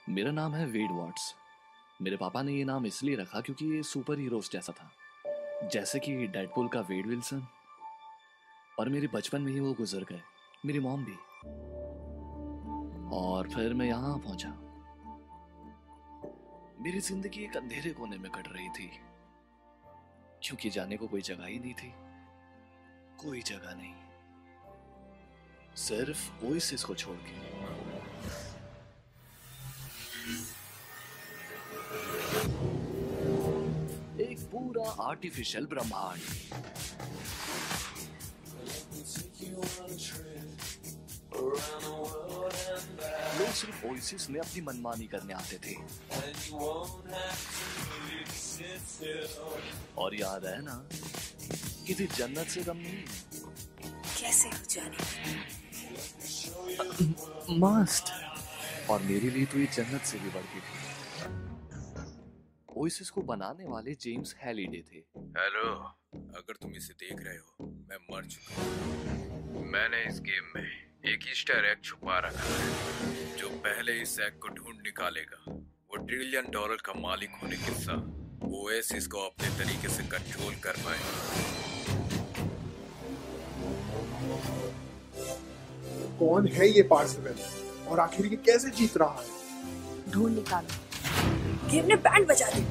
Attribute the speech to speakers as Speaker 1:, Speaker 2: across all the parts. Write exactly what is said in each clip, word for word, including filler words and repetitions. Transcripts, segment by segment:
Speaker 1: मेरा नाम है वेड वॉट्स। मेरे पापा ने ये नाम इसलिए रखा क्योंकि ये सुपर हीरोज जैसा था, जैसे कि डेडपूल का वेड विल्सन। और मेरे बचपन में ही वो गुजर गए, मेरी मॉम भी। और फिर मैं यहाँ पहुंचा। मेरी जिंदगी एक अंधेरे कोने में कट रही थी, क्योंकि जाने को कोई जगह ही नहीं थी। कोई जगह नहीं, सिर्फ ओएसिस को छोड़ के। एक पूरा आर्टिफिशियल ब्रह्मांड। लोग सिर्फ ओएसिस में अपनी मनमानी करने आते थे। और याद है ना, किसी जन्नत से कम नहीं।
Speaker 2: कैसे हो जाने?
Speaker 1: मस्त। और मेरे लिए तो ये जन्नत से भी बढ़ गई थी। ओएसिस को बनाने वाले जेम्स हैलिडे थे।
Speaker 3: हेलो, अगर तुम इसे देख रहे हो, मैं मर चुका हूँ। मैंने इस गेम में एक ईस्टर एग छुपा रखा है। जो पहले इस एग को ढूंढ निकालेगा, वो ट्रिलियन डॉलर का मालिक होने के साथ ओएसिस को अपने तरीके से कंट्रोल कर पाएगा।
Speaker 4: कौन है ये पार्सिवल और आखिर ये कैसे जीत रहा है?
Speaker 2: ढूंढ निकालो। गेम ने बैंड बजा दी।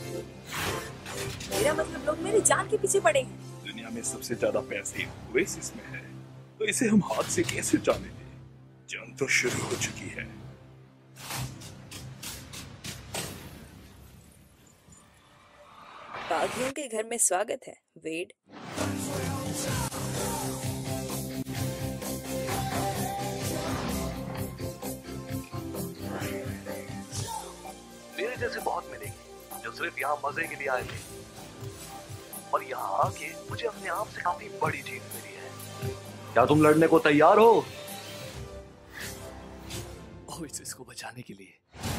Speaker 2: मेरा मतलब लोग मेरी जान के पीछे पड़े हैं।
Speaker 5: दुनिया में सबसे ज्यादा पैसे ओएसिस में है, तो इसे हम हाथ से कैसे जानेंगे? जंग तो शुरू हो चुकी है।
Speaker 2: बागियों के घर में स्वागत है, वेड।
Speaker 1: मेरे जैसे बहुत मिलेंगे जो सिर्फ यहाँ मजे के लिए आए थे, और यहाँ आके मुझे अपने आप से काफी बड़ी जीत मिली है। क्या तुम लड़ने को तैयार हो ओएसिस को बचाने के लिए?